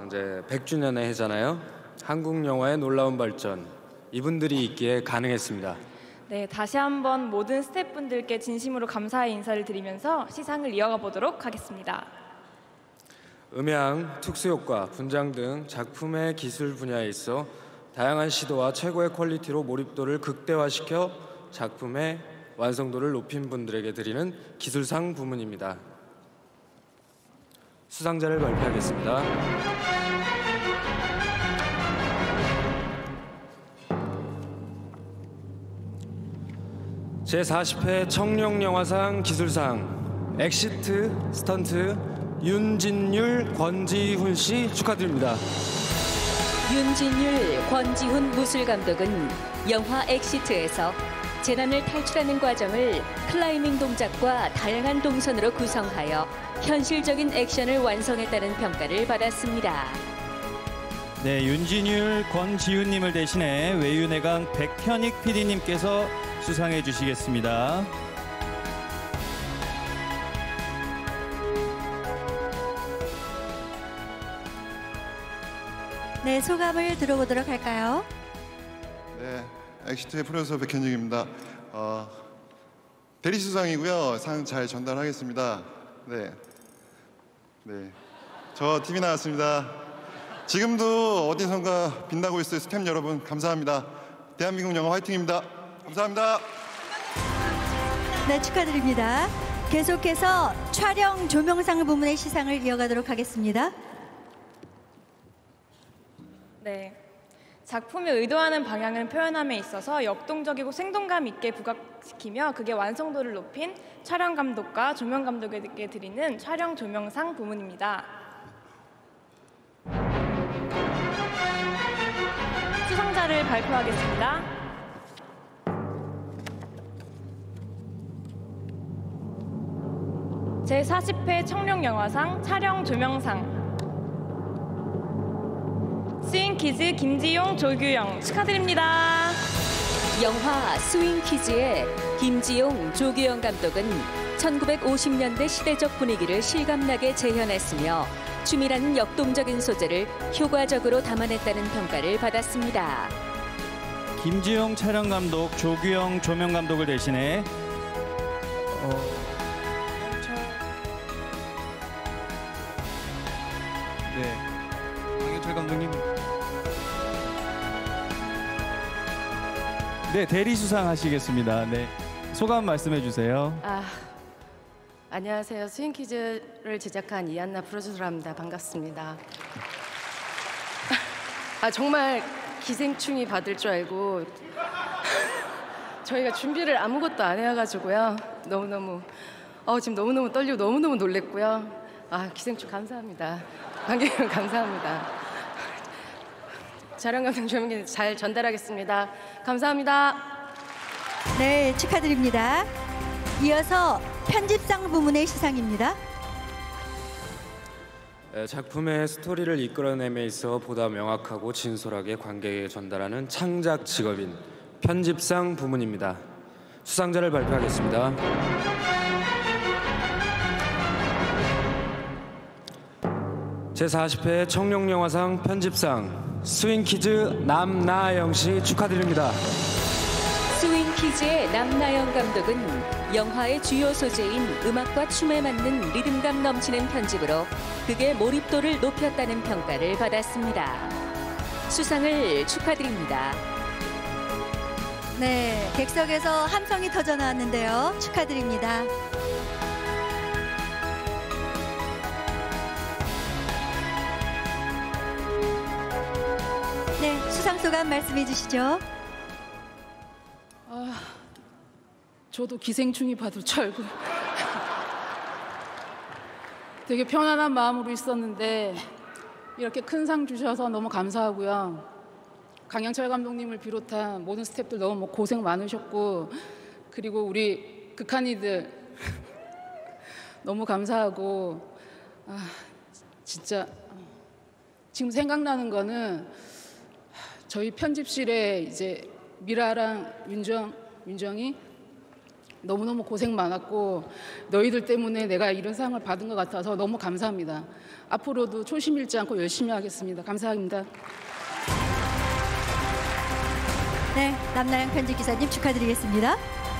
이제 100주년의 해잖아요. 한국 영화의 놀라운 발전, 이분들이 있기에 가능했습니다. 네, 다시 한번 모든 스태프분들께 진심으로 감사의 인사를 드리면서 시상을 이어가 보도록 하겠습니다. 음향, 특수효과, 분장 등 작품의 기술 분야에 있어 다양한 시도와 최고의 퀄리티로 몰입도를 극대화시켜 작품의 완성도를 높인 분들에게 드리는 기술상 부문입니다. 수상자를 발표하겠습니다. 제40회 청룡영화상 기술상 엑시트 스턴트 윤진율, 권지훈 씨 축하드립니다. 윤진율, 권지훈 무술감독은 영화 엑시트에서 재난을 탈출하는 과정을 클라이밍 동작과 다양한 동선으로 구성하여 현실적인 액션을 완성했다는 평가를 받았습니다. 네, 윤진율, 권지훈님을 대신해 외유내강 백현익 PD님께서 수상해 주시겠습니다. 네, 소감을 들어보도록 할까요? 네, 엑시트의 프로듀서 백현익입니다. 대리 수상이고요. 상 잘 전달하겠습니다. 네, 저 TV 나왔습니다. 지금도 어디선가 빛나고 있어요. 스태프 여러분 감사합니다. 대한민국 영화 화이팅입니다. 감사합니다. 네, 축하드립니다. 계속해서 촬영 조명상 부문의 시상을 이어가도록 하겠습니다. 네, 작품이 의도하는 방향을 표현함에 있어서 역동적이고 생동감 있게 부각시키며 그게 완성도를 높인 촬영 감독과 조명 감독에게 드리는 촬영 조명상 부문입니다. 수상자를 발표하겠습니다. 제40회 청룡영화상 촬영 조명상 스윙키즈 김지용, 조규영 축하드립니다. 영화 스윙키즈의 김지용, 조규영 감독은 1950년대 시대적 분위기를 실감나게 재현했으며 춤이라는 역동적인 소재를 효과적으로 담아냈다는 평가를 받았습니다. 김지용 촬영 감독, 조규영 조명 감독을 대신해 강현철 감독님. 네, 대리 수상하시겠습니다. 네, 소감 말씀해 주세요. 안녕하세요. 스윙키즈를 제작한 이한나 프로듀서랍니다. 반갑습니다. 정말 기생충이 받을 줄 알고 저희가 준비를 아무것도 안 해와가지고요. 너무너무 지금 너무너무 떨리고 너무너무 놀랬고요. 기생충 감사합니다. 관객 감사합니다. 촬영 감독 조명님 잘 전달하겠습니다. 감사합니다. 네, 축하드립니다. 이어서 편집상 부문의 시상입니다. 작품의 스토리를 이끌어냄에 있어 보다 명확하고 진솔하게 관객에게 전달하는 창작 직업인 편집상 부문입니다. 수상자를 발표하겠습니다. 제40회 청룡영화상 편집상 스윙키즈 남나영 씨 축하드립니다. 스윙키즈의 남나영 감독은 영화의 주요 소재인 음악과 춤에 맞는 리듬감 넘치는 편집으로 극의 몰입도를 높였다는 평가를 받았습니다. 수상을 축하드립니다. 네, 객석에서 함성이 터져 나왔는데요. 축하드립니다. 네, 수상 소감 말씀해 주시죠. 저도 기생충이 받을 줄 알고 되게 편안한 마음으로 있었는데 이렇게 큰 상 주셔서 너무 감사하고요. 강영철 감독님을 비롯한 모든 스태프들 너무 고생 많으셨고, 그리고 우리 극한이들 너무 감사하고, 진짜 지금 생각나는 거는 저희 편집실에 이제 미라랑 윤정이 너무너무 고생 많았고 너희들 때문에 내가 이런 상을 받은 것 같아서 너무 감사합니다. 앞으로도 초심 잃지 않고 열심히 하겠습니다. 감사합니다. 네, 남나영 편집기사님 축하드리겠습니다.